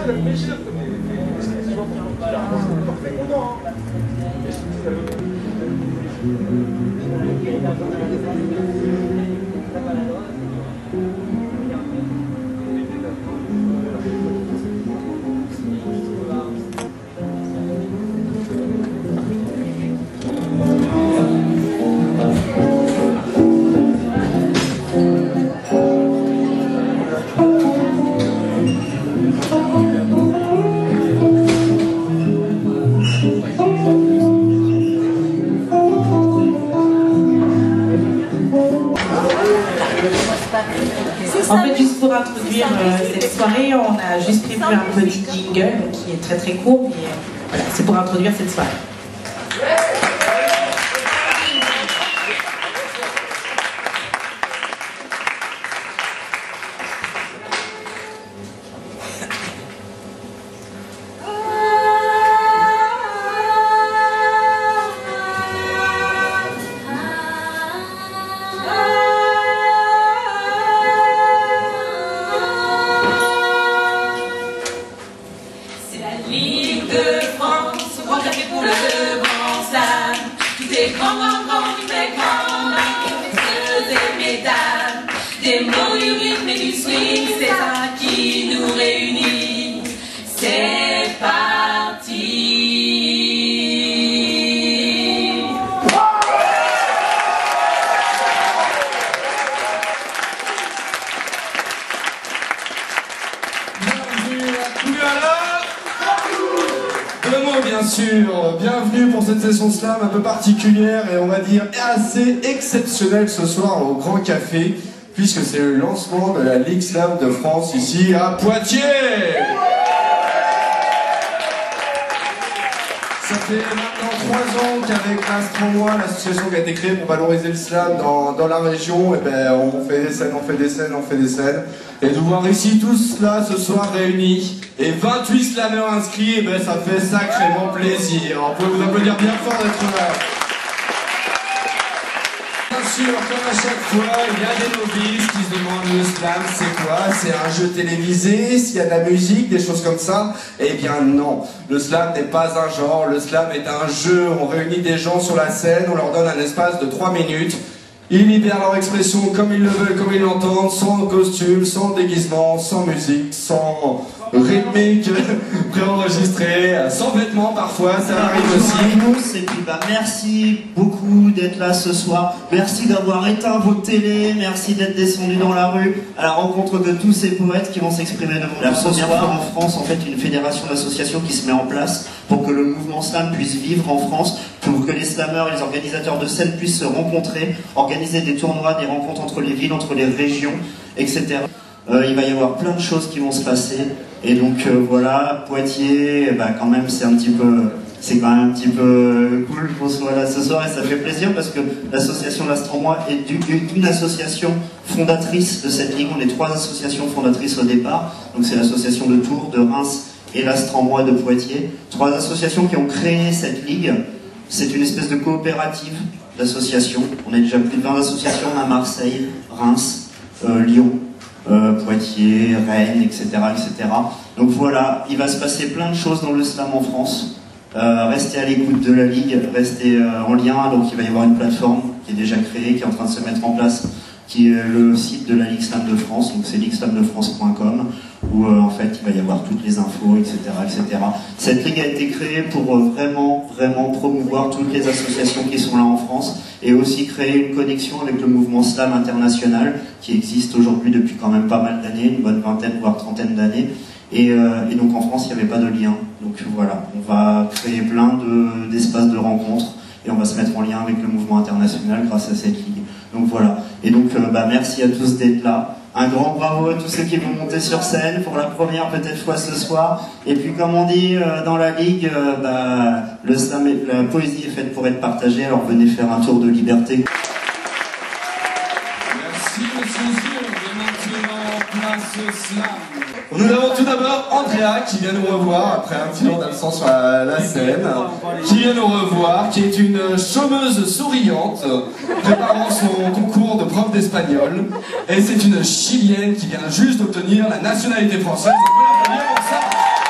En fait, juste pour introduire cette soirée, on a juste prévu un petit jingle qui est très court, mais voilà, c'est pour introduire cette soirée. Ligue de France, grand café pour le grand slam. Tous des grands, des grands, et mesdames. Des mots, du rythme et du swing, c'est ça qui nous réunit. C'est parti. Deux mots bien sûr, bienvenue pour cette session slam un peu particulière et on va dire assez exceptionnelle ce soir au Grand Café, puisque c'est le lancement de la Ligue Slam de France ici à Poitiers. Ça fait maintenant 3 ans qu'avec l'Astro-Moi, l'association qui a été créée pour valoriser le slam dans la région, et ben on fait des scènes. Et de voir ici tous là ce soir réunis et 28 slammers inscrits, et ben ça fait sacrément plaisir. On peut vous applaudir bien fort d'être là. Bien sûr, comme à chaque fois, il y a des novices qui se demandent le slam, c'est quoi? C'est un jeu télévisé? S'il y a de la musique, des choses comme ça? Eh bien non, le slam n'est pas un genre, le slam est un jeu. On réunit des gens sur la scène, on leur donne un espace de 3 minutes. Ils libèrent leur expression comme ils le veulent, comme ils l'entendent, sans costume, sans déguisement, sans musique, sans rythmique préenregistrée, sans vêtements parfois, ça arrive aussi. Et puis merci beaucoup d'être là ce soir, merci d'avoir éteint vos télés, merci d'être descendu dans la rue à la rencontre de tous ces poètes qui vont s'exprimer devant nous. La première fois en France, en fait, une fédération d'associations qui se met en place pour que le mouvement slam puisse vivre en France, pour que les slammeurs et les organisateurs de scène puissent se rencontrer, organiser des tournois, des rencontres entre les villes, entre les régions, etc. Il va y avoir plein de choses qui vont se passer. Et donc voilà, Poitiers, bah, quand même c'est quand même un petit peu cool qu'on soit là ce soir et ça fait plaisir parce que l'association L'Astro-Moi est une association fondatrice de cette ligue. On est 3 associations fondatrices au départ, donc c'est l'association de Tours, de Reims et l'Astro-Moi de Poitiers. 3 associations qui ont créé cette ligue. C'est une espèce de coopérative d'associations. On a déjà plus de 20 associations à Marseille, Reims, Lyon. Poitiers, Rennes, etc., etc. Donc voilà, il va se passer plein de choses dans le slam en France. Restez à l'écoute de la Ligue, restez en lien. Donc il va y avoir une plateforme qui est déjà créée, qui est en train de se mettre en place, qui est le site de la Ligue Slam de France, donc c'est ligueslamdefrance.com, où en fait il va y avoir toutes les infos, etc., etc. Cette ligue a été créée pour vraiment promouvoir toutes les associations qui sont là en France et aussi créer une connexion avec le mouvement slam international qui existe aujourd'hui depuis quand même pas mal d'années, une bonne vingtaine voire trentaine d'années. Et donc en France il n'y avait pas de lien, donc voilà, on va créer plein d'espaces de rencontres et on va se mettre en lien avec le mouvement international grâce à cette ligue. Donc voilà, et donc merci à tous d'être là. Un grand bravo à tous ceux qui vont monter sur scène pour la première peut-être fois ce soir. Et puis comme on dit dans la ligue, le slam, la poésie est faite pour être partagée, alors venez faire un tour de liberté. Merci monsieur Zul, et maintenant place au slam. Nous avons tout d'abord Andrea qui vient nous revoir après un petit temps d'absence sur la scène, qui vient nous revoir, qui est une chômeuse souriante, préparant son concours de prof d'espagnol, et c'est une Chilienne qui vient juste d'obtenir la nationalité française. On peut l'applaudir pour ça.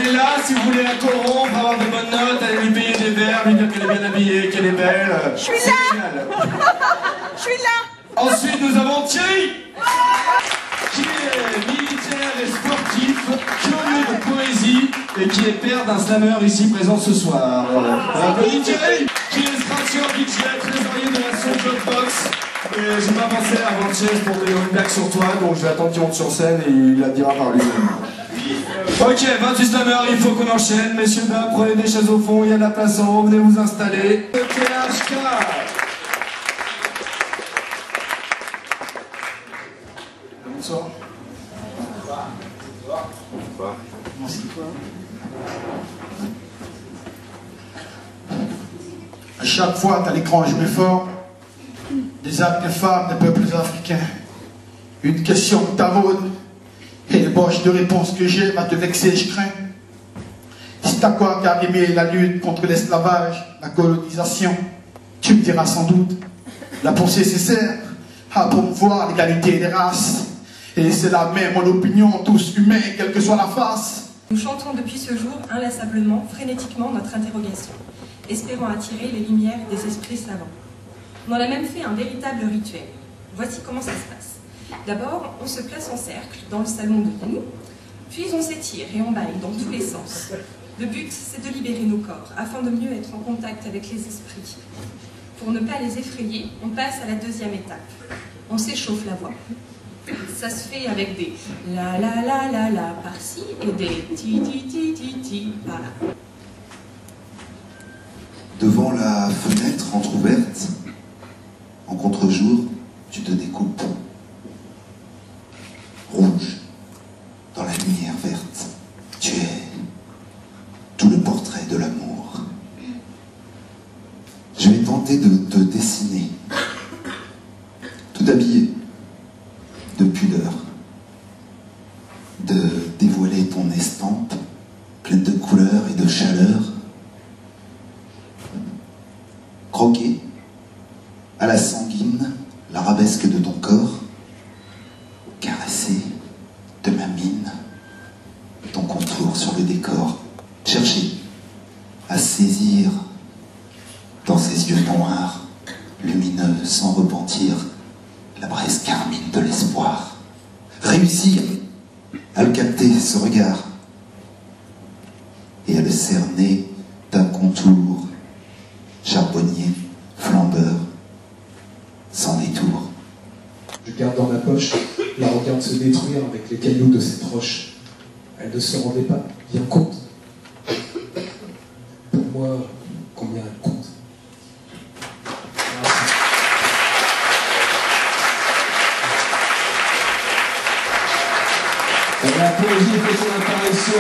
Elle est là, si vous voulez la corrompre, avoir de bonnes notes, allez lui payer des verres, lui dire qu'elle est bien habillée, qu'elle est belle. Je suis là. Je suis là. Ensuite, nous avons Thierry, qui est militaire et sportif, curieux de poésie, et qui est père d'un slammer ici présent ce soir. Applaudissez Thierry, qui est Straction DJ, trésorier de la Son Jobbox. Et j'ai pas pensé à avoir de chaise pour donner une blague sur toi, donc je vais attendre qu'il monte sur scène et il la dira par lui-même. Ok, 28 slammers, il faut qu'on enchaîne. Messieurs, dames, prenez des chaises au fond, il y a de la place en haut, venez vous installer. THK. Bonsoir. Bonsoir. À chaque fois, t'as l'écran, je mets fort. Des actes de femmes des peuples africains. Une question que t'avaude. Et les poches de réponse que j'ai va te vexer, je crains. Si t'as quoi qu'à aimer la lutte contre l'esclavage, la colonisation, tu me diras sans doute. La pensée nécessaire à promouvoir l'égalité des races. Et c'est la même, mon opinion, tous humains, quelle que soit la face. Nous chantons depuis ce jour inlassablement, frénétiquement notre interrogation, espérant attirer les lumières des esprits savants. On en a même fait un véritable rituel. Voici comment ça se passe. D'abord, on se place en cercle dans le salon de nous, puis on s'étire et on baille dans tous les sens. Le but, c'est de libérer nos corps, afin de mieux être en contact avec les esprits. Pour ne pas les effrayer, on passe à la deuxième étape. On s'échauffe la voix. Ça se fait avec des la la la la la par-ci et des ti ti ti ti ti par-là. Devant la fenêtre entrouverte, en contre-jour, tu te découpes. Rouge, dans la lumière verte, tu es tout le portrait de l'amour. Je vais tenter de te dessiner, tout habillé de pudeur, de dévoiler ton estampe pleine de couleurs et de chaleur, croquer à la sanguine l'arabesque de ton corps, caresser de ma mine ton contour sur le décor, chercher à saisir dans ses yeux noirs, lumineux sans repentir, la braise carmine de l'espoir. Réussir à le capter, ce regard, et à le cerner d'un contour charbonnier, flambeur, sans détour. Je garde dans ma poche la regarde se détruire avec les cailloux de ses proches. Elle ne se rendait pas bien compte. Pour moi, combien elle compte. La poésie fait son apparition.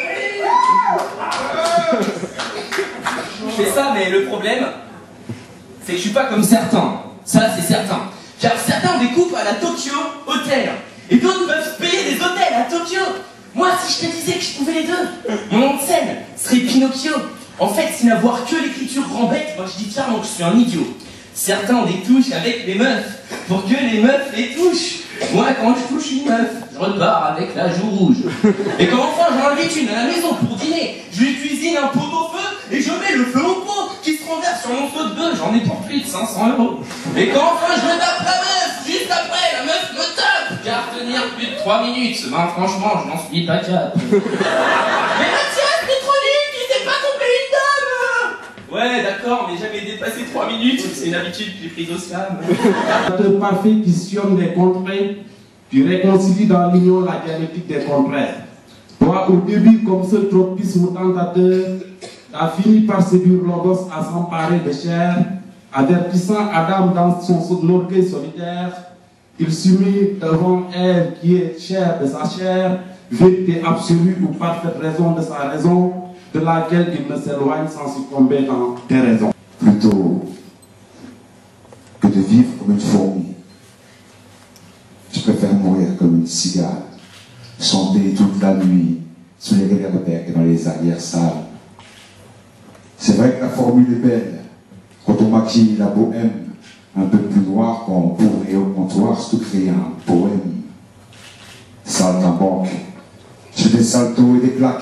Je fais ça, mais le problème, c'est que je suis pas comme certains. Ça, c'est certain. Car certains ont des coupes à la Tokyo Hotel. Et d'autres peuvent se payer des hôtels à Tokyo. Moi, si je te disais que je pouvais les deux, mon nom de scène serait Pinocchio. En fait, c'est n'avoir que l'écriture rembête, moi je dis clairement que je suis un idiot. Certains ont des touches avec les meufs, pour que les meufs les touchent. Moi, quand je touche une meuf, je repars avec la joue rouge. Et quand enfin j'en invite une à la maison pour dîner, je lui cuisine un pot au feu et je mets le feu au pot qui se renverse sur mon feu de bœuf, j'en ai pour plus de 500 €. Et quand enfin je me tape la meuf, juste après, la meuf me tape. Car tenir plus de 3 minutes, ben franchement, je n'en suis pas capable. Mais Mathias, t'es trop nul, tu sais pas tomber une dame. Ouais, d'accord, mais jamais dépassé 3 minutes, c'est une habitude que j'ai prise au slam. Le parfait qui sillonne les contrées, qui réconcilie dans l'union la dialectique des contraires. Toi, au début, comme ce tropisme tentateur, a fini par séduire Logos à s'emparer de chair, avertissant Adam dans son orgueil solitaire. Il s'unit devant elle qui est chair de sa chair, vérité absolue ou parfaite raison de sa raison, de laquelle il ne s'éloigne sans succomber dans tes raisons. Plutôt que de vivre comme une fourmi, je préfère mourir comme une cigale, chanter toute la nuit sous les réverbères et dans les arrières sales. C'est vrai que la formule est belle, quand on maquille la bohème, un peu plus noir qu'on pourrait au comptoir se créer un poème. Saltimbanque, j'ai des saltos et des plaquettes,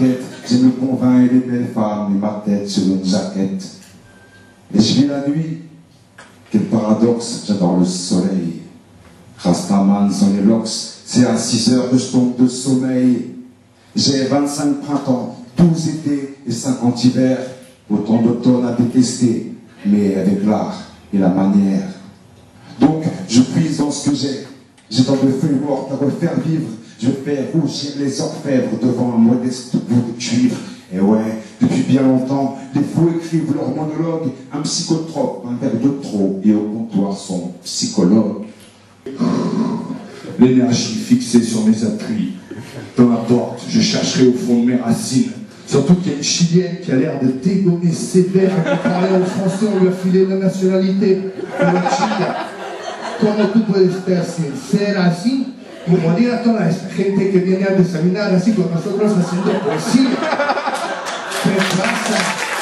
Je me convainc des belles femmes et ma tête sur une jaquette. Et je vis la nuit. Quel paradoxe, j'adore le soleil. Rastaman sans les locks, c'est à 6 heures que je tombe de sommeil. J'ai 25 printemps, 12 étés et 50 hivers. Autant d'automne à détester, mais avec l'art et la manière. Donc, je puise dans ce que j'ai. J'ai tant de feuilles mortes à refaire vivre. Je fais rougir les orfèvres devant un modeste bout de cuivre. Et ouais, depuis bien longtemps, les fous écrivent leur monologue. Un psychotrope, un verre de trop, et au comptoir son psychologue. L'énergie fixée sur mes appuis. Peu importe, je chercherai au fond de mes racines. Surtout qu'il y a une Chilienne qui a l'air de dégommer sévère et qui parlait au français, on lui a filé la nationalité. ¿Cómo tú puedes ser así? Como diga toda esta gente que viene a desayunar así con nosotros haciendo poesía. ¿Qué pasa?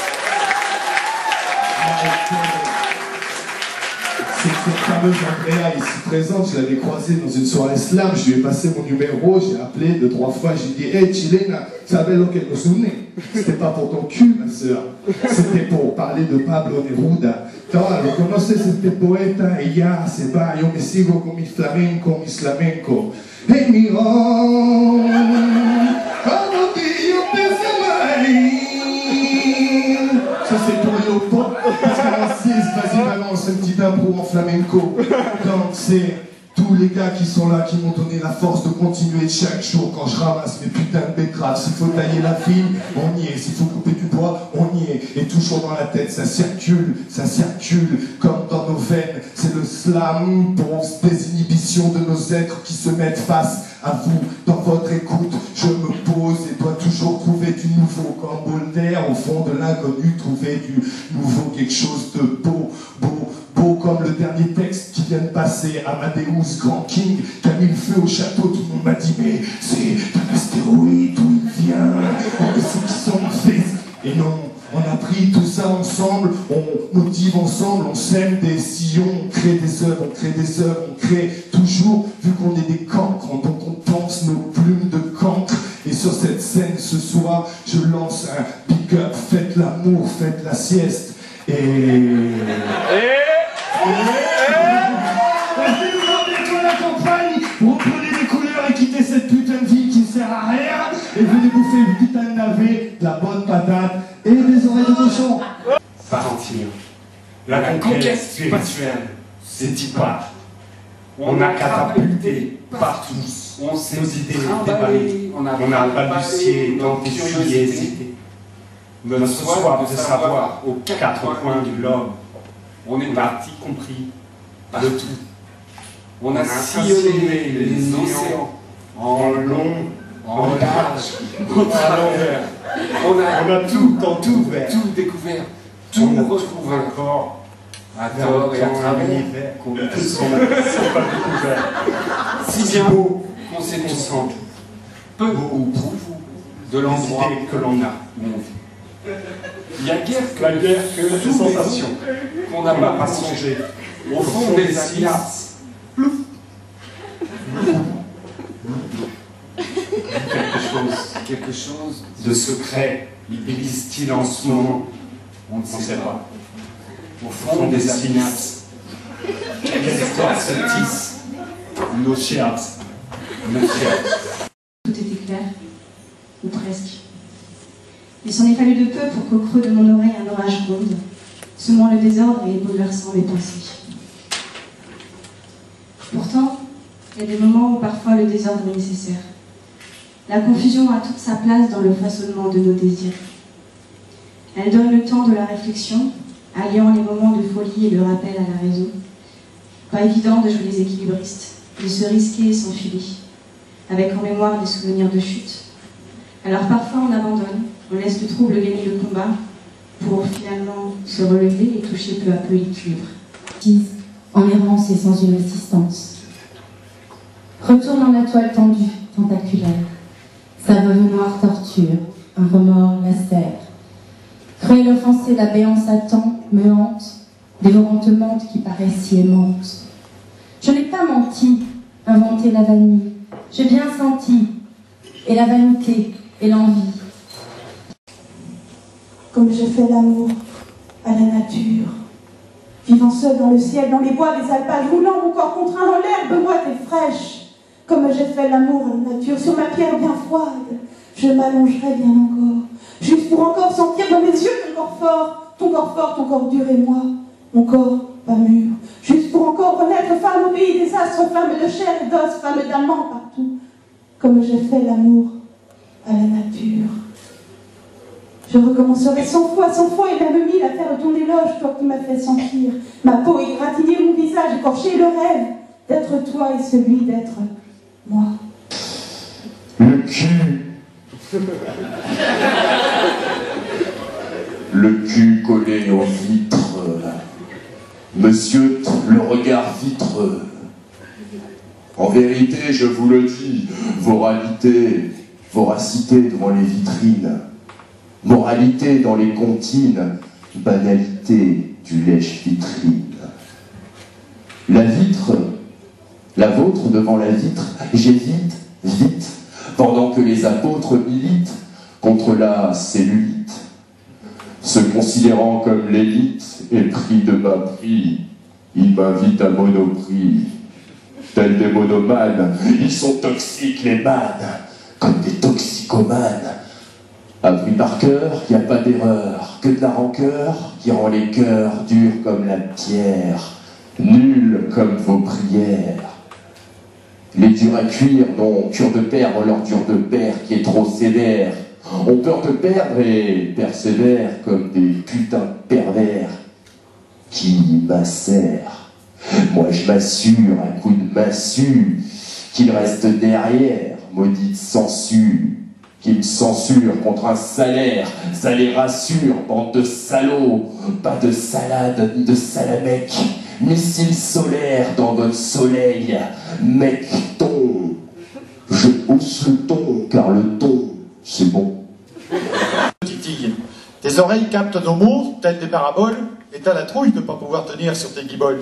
Cette fameuse Andrea ici présente, je l'avais croisée dans une soirée slam, je lui ai passé mon numéro, j'ai appelé 2-3 fois, j'ai dit « Hey Chilena, ¿sabes lo que nos une ?» C'était pas pour ton cul, ma soeur, c'était pour parler de Pablo Neruda. Claro, ¿lo conoces este poeta? Ella se va, yo me sigo con mi flamenco, mis flamenco. Hey mi oh, como que yo pensé mal. Ça c'est pour les pop, parce qu'en 6, vas-y balance un petit impro en flamenco. Donc c'est tous les gars qui sont là, qui m'ont donné la force de continuer chaque jour quand je ramasse mes putains de betteraves. S'il faut tailler la fille, on y est. S'il faut couper du bois, on y est. Et toujours dans la tête, ça circule comme dans nos veines. C'est le slam pour désinhibition de nos êtres qui se mettent face à vous. Dans votre écoute, je me pose et dois toujours trouver du nouveau. Comme Baudelaire, au fond de l'inconnu, trouver du nouveau, quelque chose de beau, beau, beau comme le dernier texte qui vient de passer, Amadeus, Grand King, qui a mis le feu au château. Tout le monde m'a dit, mais c'est un astéroïde, d'où il vient? On est ceux qui sont faits. Et non, on a pris tout ça ensemble, on motive ensemble, on sème des sillons, on crée des œuvres, on crée toujours, vu qu'on est des cancres, donc on pense nos plumes de cancre. Et sur cette scène ce soir, je lance un big up, faites l'amour, faites la sieste. Reprenez les couleurs et quittez cette putain de vie qui ne sert à rien et venez bouffer une putain de navet, de la bonne patate et des oreilles de cochon. Partir. La conquête spirituelle, c'est y pas. On a catapulté partout. Nos idées déballées. On a balbutié dans des curiosités. Notre soif de savoir aux 4 coins du globe. On est parti compris de tout. On a sillonné les océans en long, en large, à l'envers. On a tout entrouvert, tout découvert. Tout retrouve encore à tort et à travers qu'on ne sont pas découverts. Si bien beau qu'on s'est ensemble, peu ou prou de l'endroit que l'on a où on vit. Il n'y a guère que des sensations qu'on n'a pas songé. Au fond des silences, plouf. Quelque chose de secret, existe-t-il en ce moment? On ne sait pas. Au fond des silences, quelle histoire se tisse? Nos chiens. Tout était clair, ou presque. Il s'en est fallu de peu pour qu'au creux de mon oreille un orage gronde, semant le désordre et bouleversant mes pensées. Pourtant, il y a des moments où parfois le désordre est nécessaire. La confusion a toute sa place dans le façonnement de nos désirs. Elle donne le temps de la réflexion, alliant les moments de folie et le rappel à la raison. Pas évident de jouer les équilibristes, de se risquer et s'enfiler, avec en mémoire des souvenirs de chute. Alors parfois on abandonne, on laisse le trouble gagner le combat, pour finalement se relever et toucher peu à peu l'équilibre. En errance et sans une assistance. Retourne dans la toile tendue, tentaculaire. Sa veuve noire torture, un remords lacère. Cruel offensé, la béance attend, me hante, dévorant te mente qui paraît si aimante. Je n'ai pas menti, inventé la vanille, j'ai bien senti, et la vanité, et l'envie. comme j'ai fait l'amour à la nature. Vivant seul dans le ciel, dans les bois des alpages, roulant mon corps contraint dans l'herbe moite et fraîche, comme j'ai fait l'amour à la nature, sur ma pierre bien froide, je m'allongerai bien encore, juste pour encore sentir dans mes yeux ton corps fort, ton corps dur et moi, mon corps pas mûr, juste pour encore renaître femme au pays des astres, femme de chair et d'os, femme d'amant partout, comme j'ai fait l'amour à la nature. Je recommencerai 100 fois et même 1000 à faire ton éloge, toi qui m'as fait sentir ma peau égratignée, mon visage écorché, le rêve d'être toi et celui d'être moi. Le cul. Le cul collé aux vitres. Monsieur, le regard vitreux. En vérité, je vous le dis, voracité devant les vitrines, moralité dans les comptines, banalité du lèche-vitrine. La vitre, la vôtre devant la vitre, j'hésite, vite, pendant que les apôtres militent contre la cellulite. Se considérant comme l'élite et pris de bas prix, ils m'invitent à Monoprix. Tels des monomanes, ils sont toxiques les mannes, comme des toxicomanes. Appris par cœur, y a pas d'erreur, que de la rancœur qui rend les cœurs durs comme la pierre, nuls comme vos prières. Les durs à cuire n'ont cure de perdre leur dur de père qui est trop sévère, ont peur de perdre et persévèrent comme des putains de pervers qui macèrent. Moi je m'assure un coup de massue qu'il reste derrière, maudite sangsue, qui me censure contre un salaire, ça les rassure, bande de salauds, pas de salade ni de salamèque, missile solaire dans votre soleil, mec ton, je hausse le ton, car le ton, c'est bon. Titille, tes oreilles captent nos mots, telles des paraboles, et t'as la trouille de ne pas pouvoir tenir sur tes guiboles.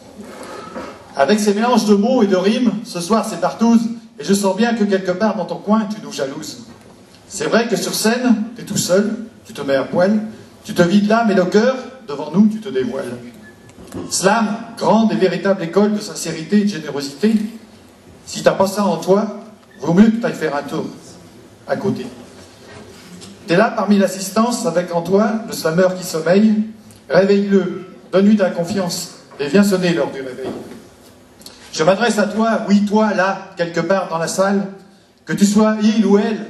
Avec ces mélanges de mots et de rimes, ce soir c'est partouze, et je sens bien que quelque part dans ton coin, tu nous jalouses. C'est vrai que sur scène, t'es tout seul, tu te mets à poil, tu te vides l'âme et le cœur, devant nous tu te dévoiles. Slam, grande et véritable école de sincérité et de générosité, si t'as pas ça en toi, vaut mieux que t'ailles faire un tour à côté. T'es là parmi l'assistance avec en toi le slameur qui sommeille, réveille-le, donne-lui ta confiance et viens sonner l'heure du réveil. Je m'adresse à toi, oui toi, là, quelque part dans la salle, que tu sois il ou elle,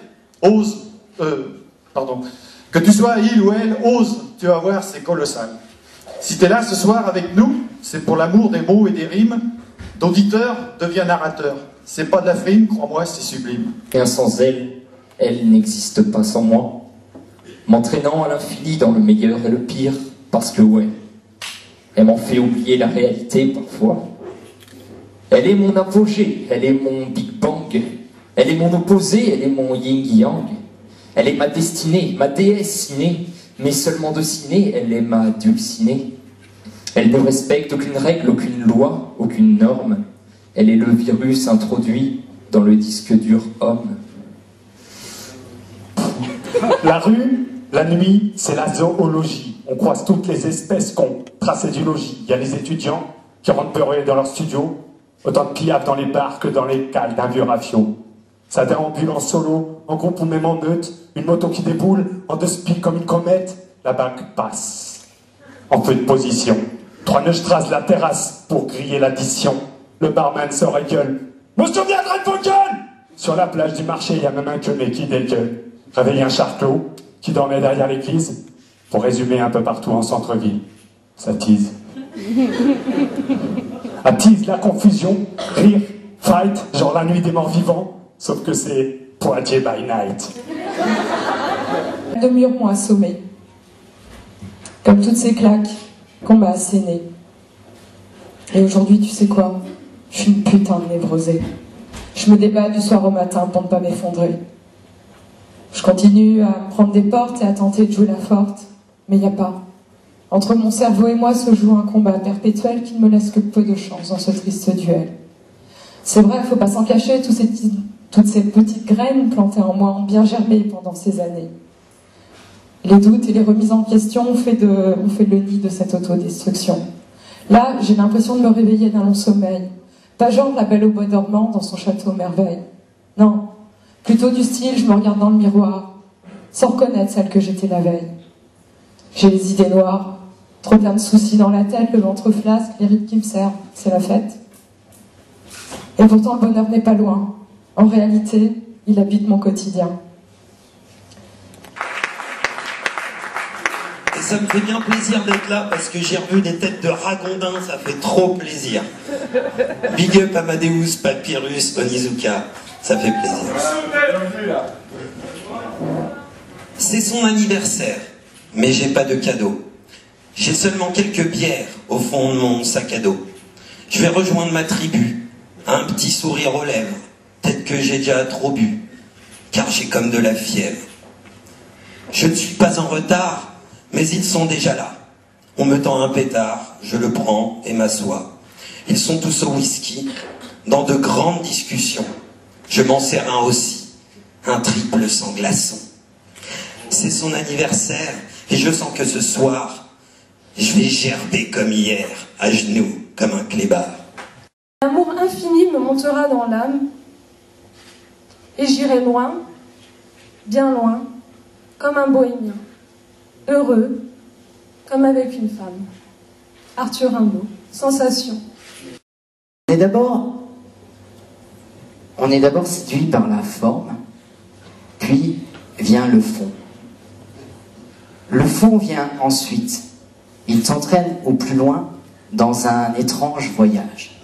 que tu sois il ou elle, ose, tu vas voir, c'est colossal. Si tu es là ce soir avec nous, c'est pour l'amour des mots et des rimes, d'auditeur devient narrateur. C'est pas de la frime, crois-moi, c'est sublime. Rien sans elle, elle n'existe pas sans moi. M'entraînant à l'infini dans le meilleur et le pire, parce que ouais, elle m'en fait oublier la réalité parfois. Elle est mon apogée, elle est mon Big Bang, elle est mon opposé, elle est mon yin-yang. Elle est ma destinée, ma déesse innée, mais seulement de ciné, elle est ma dulcinée. Elle ne respecte aucune règle, aucune loi, aucune norme. Elle est le virus introduit dans le disque dur homme. La rue, la nuit, c'est la zoologie. On croise toutes les espèces qu'on tracé du logis. Il y a les étudiants qui rentrent peureux dans leur studio, autant de piafs dans les bars que dans les cales d'un vieux rafio. Ça déambule en solo, en groupe ou même en meute, une moto qui déboule, en deux spies comme une comète, la banque passe. En feu de position. 3 Neustrasse la terrasse pour griller l'addition. Le barman se gueule. Me souviendrai de vos gueules! Sur la plage du marché, il y a même un queulé qui dégueule. Réveiller un charclot qui dormait derrière l'église. Pour résumer, un peu partout en centre-ville. Ça tease. Attise la confusion, rire, fight, genre la nuit des morts vivants. Sauf que c'est Poitiers by night. De murs m'ont assommé. Comme toutes ces claques qu'on m'a assénées. Et aujourd'hui, tu sais quoi? Je suis une putain de névrosée. Je me débat du soir au matin pour ne pas m'effondrer. Je continue à prendre des portes et à tenter de jouer la forte. Mais il n'y a pas. Entre mon cerveau et moi se joue un combat perpétuel qui ne me laisse que peu de chance dans ce triste duel. C'est vrai, il ne faut pas s'en cacher, toutes ces petites graines plantées en moi ont bien germé pendant ces années. Les doutes et les remises en question ont fait le nid de cette autodestruction. Là, j'ai l'impression de me réveiller d'un long sommeil. Pas genre la belle au bois dormant dans son château merveille. Non, plutôt du style, je me regarde dans le miroir, sans reconnaître celle que j'étais la veille. J'ai les idées noires, trop plein de soucis dans la tête, le ventre flasque, les rides qui me servent, c'est la fête. Et pourtant, le bonheur n'est pas loin. En réalité, il habite mon quotidien. Et ça me fait bien plaisir d'être là parce que j'ai revu des têtes de ragondins, ça fait trop plaisir. Big up Amadeus, Papyrus, Onizuka, ça fait plaisir. C'est son anniversaire, mais j'ai pas de cadeau. J'ai seulement quelques bières au fond de mon sac à dos. Je vais rejoindre ma tribu, un petit sourire aux lèvres. Peut-être que j'ai déjà trop bu, car j'ai comme de la fièvre. Je ne suis pas en retard, mais ils sont déjà là. On me tend un pétard, je le prends et m'assois. Ils sont tous au whisky, dans de grandes discussions. Je m'en sers un aussi, un triple sans glaçon. C'est son anniversaire, et je sens que ce soir, je vais gerber comme hier, à genoux, comme un clébard. L'amour infini me montera dans l'âme, et j'irai loin, bien loin, comme un bohémien, heureux, comme avec une femme. Arthur Rimbaud, Sensation. On est d'abord séduit par la forme, puis vient le fond. Le fond vient ensuite. Il t'entraîne au plus loin dans un étrange voyage.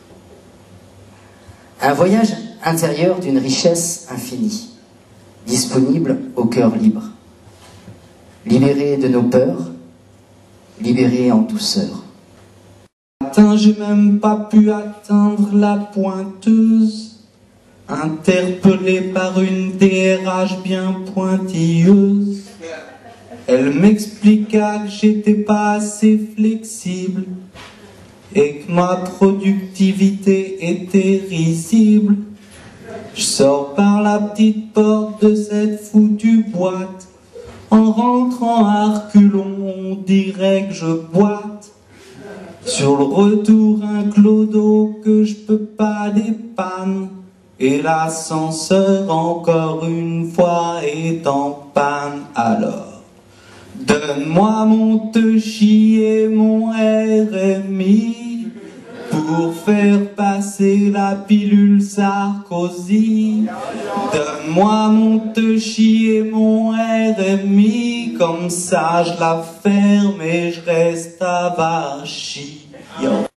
Un voyage intérieur d'une richesse infinie, disponible au cœur libre. Libéré de nos peurs, libéré en douceur. Matin, j'ai même pas pu atteindre la pointeuse, interpellé par une DRH bien pointilleuse. Elle m'expliqua que j'étais pas assez flexible et que ma productivité était risible. Je sors par la petite porte de cette foutue boîte. En rentrant à reculons, on dirait que je boite. Sur le retour, un clodo que je peux pas dépanne. Et l'ascenseur, encore une fois, est en panne. Alors, donne-moi mon Teuchi et mon RMI pour faire passer la pilule Sarkozy. Donne-moi mon Teuchi et mon RMI, comme ça je la ferme et je reste avachi.